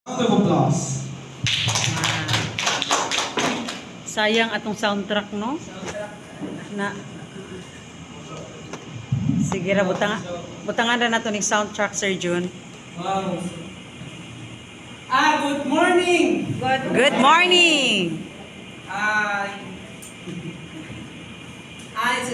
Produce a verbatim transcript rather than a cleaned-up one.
Round of applause. Sayang atong soundtrack, no? Na sige ra butang butangan ra nato ning soundtrack, Sir Jun. Wow. Ah, good morning. Good, good morning. Hi. Hi.